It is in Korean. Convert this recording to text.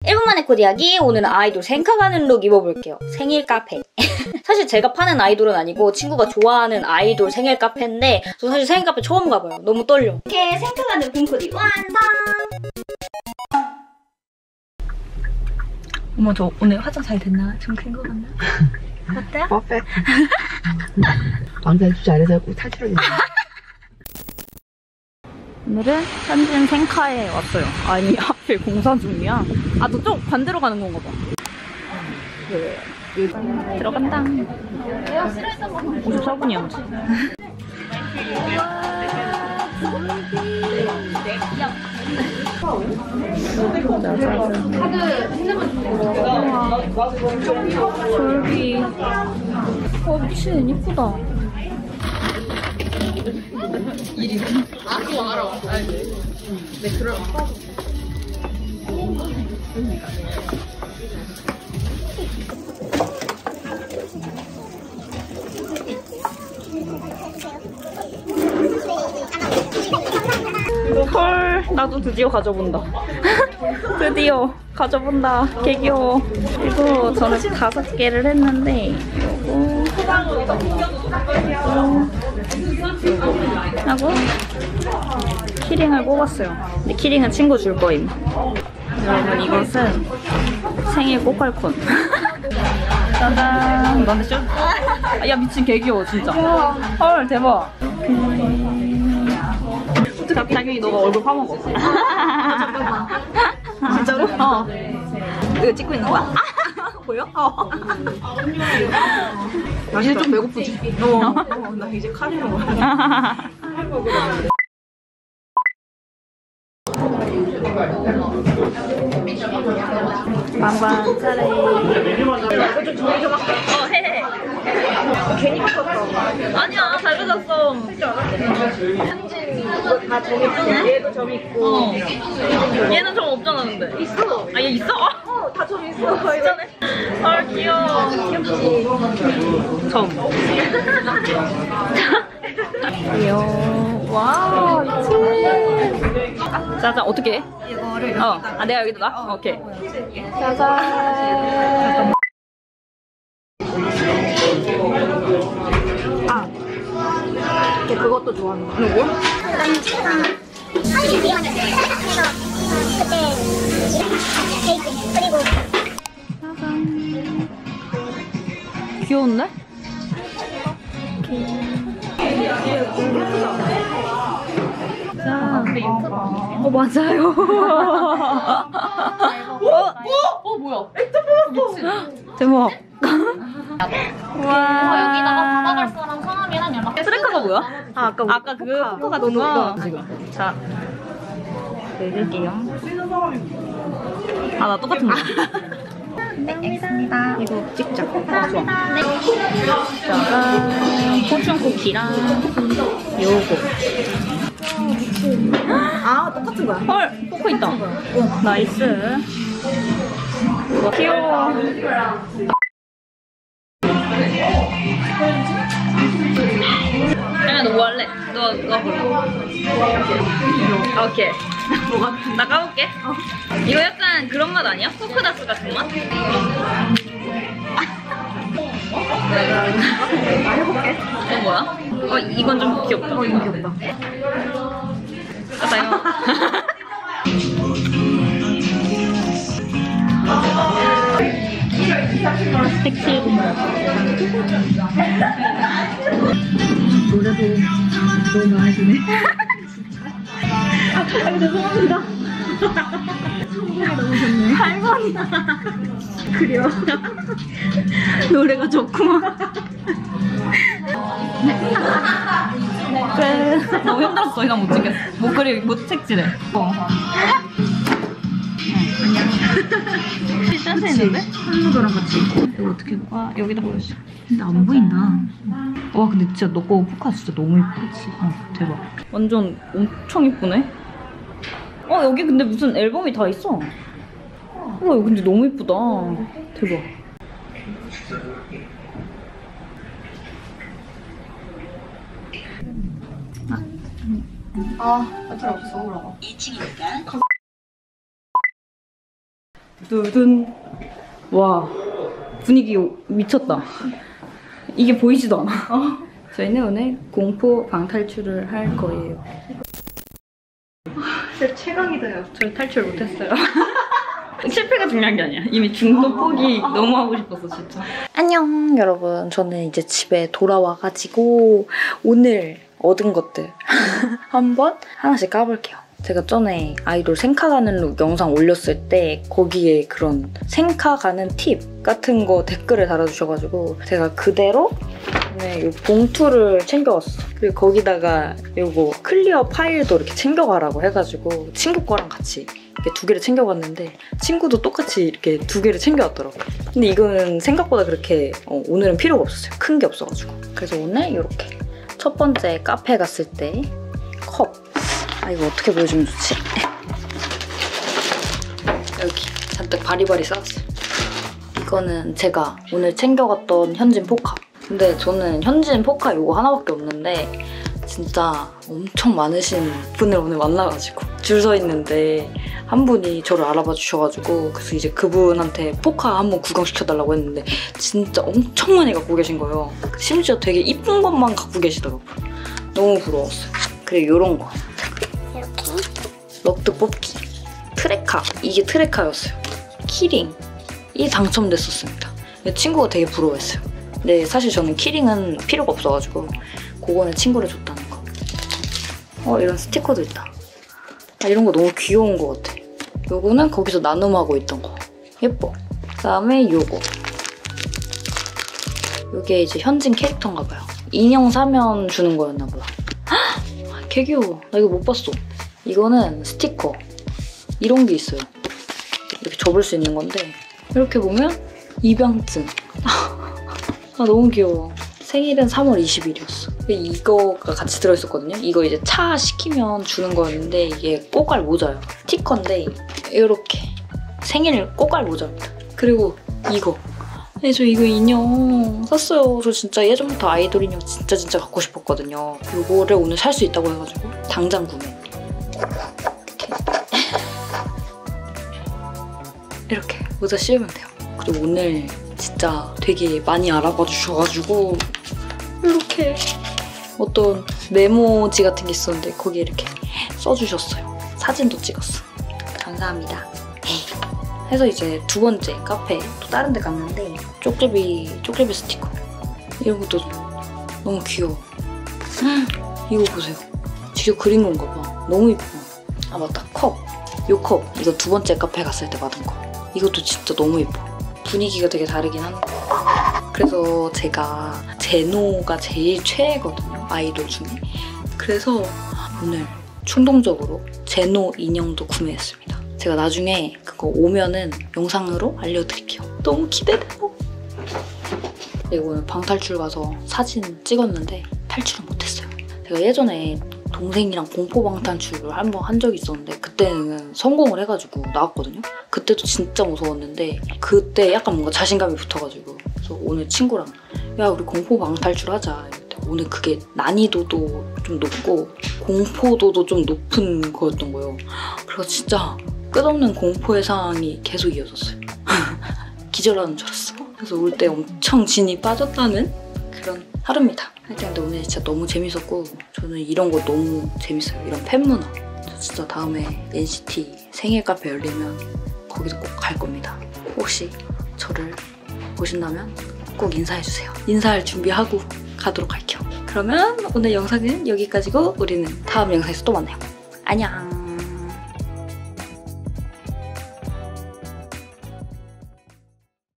1분 만에 코디 이야기. 오늘은 아이돌 생각하는 룩 입어볼게요. 생일 카페. 사실 제가 파는 아이돌은 아니고 친구가 좋아하는 아이돌 생일 카페인데 저 사실 생일 카페 처음 가봐요. 너무 떨려. 이렇게 생각하는 룩 코디 완성! 어머, 저 오늘 화장 잘 됐나? 좀 큰 거 같나? 어때요? 퍼펙트. 왕자 주지 않아서 꼭 탈출을 오늘은 현진 생카에 왔어요. 아니, 하필 공사 중이야. 아, 저쪽 반대로 가는 건가 봐. 네. 들어간다. 54분이야. 졸비. 미친, 이쁘다. 아, 그거 알아. 알지? 네, 그럼. 헐, 나도 드디어 가져본다. 드디어 가져본다. 개 귀여워. 그리고 저는 5개를 했는데 요거 하고 키링을 뽑았어요. 근데 키링은 친구 줄 거임. 여러분, 이것은 생일 꼬깔콘. 짜잔. 너한테 줘? 야, 미친, 개 귀여워 진짜. 헐, 대박. 당연히 너가 얼굴 파먹어. 잠깐만. 진짜로? 어. 이거 찍고 있는 거야? 보여? 어. 이제 좀 배고프지? 나 이제 카레로 먹어. 반반 차례. 이거 좀 정리 좀 할게. 해. 괜히 바꿨어. 아니야, 잘 그렸어. 현진 이거 다 점이 있고 얘도 점이 있고. 얘는 점 없잖아, 근데. 있어. 아, 얘 있어? 다 점이 있어. 진짜네. 헐, 귀여워. 귀엽지? 점. 귀여워. 와, 미친. 짜잔, 어떻게 해? 이거를 내가 여기다 놔? 오케이. 짜잔. 걔 그것도 좋아하는 거. 누구? 사진이 그리웠는데 그래서 그때 케이크 그리고 귀여운데? 자, 맞아요. 뭐야? 대박. 와. 여기다가 받아갈 사람 성함이랑 연락. 트레카가 뭐야? 아까 그 포카. 포카 같은 거. 자, 읽을게요. 나 똑같은 거. 네, 알겠습니다. 이거 찍자. 좋아. 짜잔. 포춘 쿠키랑 요거. 똑같은 거야. 헐, 포카 있다. 나이스. 귀여워. 너 뭐 할래? 너 골라. 오케이. 나 까볼게. 이거 약간 그런 맛 아니야? 포크다스 같은 맛? 해볼게. 뭐야? 이건 좀 귀엽다. 이거 귀엽다. 까봐요. 색칠 노래도 너무 마음에 드네. 죄송합니다. 성공이 너무 좋네. 할머니. 그래요. 노래가 좋구만. 끝. 너무 힘들었어. 이상 못 찍겠어. 못 책질해. 센스 있는데? 한무더랑 같이. 이거 어떻게 봐? 와, 여기다 보여줘. 근데 안 보인다. 와, 근데 진짜 너 거 포카 진짜 너무 예쁘지? 대박. 완전 엄청 예쁘네? 여기 근데 무슨 앨범이 다 있어. 와, 이거 근데 너무 예쁘다. 대박. 필요 없어, 올라가. 2층이니까. 두둔. 와, 분위기 미쳤다. 이게 보이지도 않아. 저희는 오늘 공포 방탈출을 할 거예요. 진짜 최강이다요. 저희 탈출 못했어요. 실패가 중요한 게 아니야. 이미 중도 포기 너무 하고 싶었어, 진짜. 안녕, 여러분. 저는 이제 집에 돌아와가지고 오늘 얻은 것들 한번 하나씩 까볼게요. 제가 전에 아이돌 생카가는 룩 영상 올렸을 때 거기에 그런 생카가는 팁 같은 거 댓글을 달아주셔가지고 제가 그대로 오늘 이 봉투를 챙겨왔어. 그리고 거기다가 요거 클리어 파일도 이렇게 챙겨가라고 해가지고 친구 거랑 같이 이렇게 2개를 챙겨갔는데 친구도 똑같이 이렇게 2개를 챙겨왔더라고요. 근데 이거는 생각보다 그렇게 오늘은 필요가 없었어요. 큰 게 없어가지고. 그래서 오늘 이렇게 첫 번째 카페 갔을 때 컵. 아, 이거 어떻게 보여주면 좋지? 여기 잔뜩 바리바리 쌓았어요. 이거는 제가 오늘 챙겨갔던 현진 포카. 근데 저는 현진 포카 이거 하나밖에 없는데 진짜 엄청 많으신 분을 오늘 만나가지고 줄 서 있는데 한 분이 저를 알아봐 주셔가지고 그래서 이제 그분한테 포카 한번 구경시켜달라고 했는데 진짜 엄청 많이 갖고 계신 거예요. 심지어 되게 이쁜 것만 갖고 계시더라고요. 너무 부러웠어요. 그리고 이런 거. 이렇게. 럭드 뽑기. 트레카. 이게 트레카였어요. 키링. 이 당첨됐었습니다. 친구가 되게 부러워했어요. 근데 사실 저는 키링은 필요가 없어가지고 그거는 친구를 줬다는 거. 이런 스티커도 있다. 아, 이런 거 너무 귀여운 것 같아. 요거는 거기서 나눔하고 있던 거. 예뻐. 그다음에 요거. 요게 이제 현진 캐릭터인가 봐요. 인형 사면 주는 거였나 보다. 헉! 개 귀여워. 나 이거 못 봤어. 이거는 스티커. 이런 게 있어요. 이렇게 접을 수 있는 건데 이렇게 보면 입양증. 아, 너무 귀여워. 생일은 3월 20일이었어. 이거가 같이 들어있었거든요. 이거 이제 차 시키면 주는 거였는데 이게 꼬깔 모자예요. 스티커인데 이렇게 생일 꼬깔 모자입니다. 그리고 이거. 네, 저 이거 인형 샀어요. 저 진짜 예전부터 아이돌 인형 진짜 갖고 싶었거든요. 이거를 오늘 살 수 있다고 해가지고 당장 구매. 이렇게 모자 씌우면 돼요. 그리고 오늘 진짜 되게 많이 알아봐 주셔가지고 이렇게 어떤 메모지 같은 게 있었는데 거기에 이렇게 써주셨어요. 사진도 찍었어. 감사합니다. 해서 이제 2번째 카페 또 다른 데 갔는데 쪽제비 스티커 이런 것도 너무 귀여워. 이거 보세요. 직접 그린 건가 봐. 너무 예뻐. 아 맞다. 컵. 요 컵. 이거 2번째 카페 갔을 때 받은 거. 이것도 진짜 너무 예뻐. 분위기가 되게 다르긴 한데 그래서 제가 제노가 제일 최애거든요. 아이돌 중에. 그래서 오늘 충동적으로 제노 인형도 구매했습니다. 제가 나중에 그거 오면은 영상으로 알려드릴게요. 너무 기대돼요. 그리고 오늘 방탈출 가서 사진 찍었는데 탈출은 못했어요. 제가 예전에 동생이랑 공포 방탈출을 한번 한 적이 있었는데 그때는 성공을 해가지고 나왔거든요. 그때도 진짜 무서웠는데 그때 약간 뭔가 자신감이 붙어가지고 그래서 오늘 친구랑 야 우리 공포 방탈출 하자. 오늘 그게 난이도도 좀 높고 공포도도 좀 높은 거였던 거예요. 그래서 진짜 끝없는 공포의 상황이 계속 이어졌어요. 기절하는 줄 알았어. 그래서 올 때 엄청 진이 빠졌다는 그런 하루입니다. 하여튼 근데 오늘 진짜 너무 재밌었고 저는 이런 거 너무 재밌어요. 이런 팬문화. 저 진짜 다음에 NCT 생일 카페 열리면 거기도 꼭 갈 겁니다. 혹시 저를 보신다면 꼭 인사해주세요. 인사할 준비하고 가도록 할게요. 그러면 오늘 영상은 여기까지고 우리는 다음 영상에서 또 만나요. 안녕.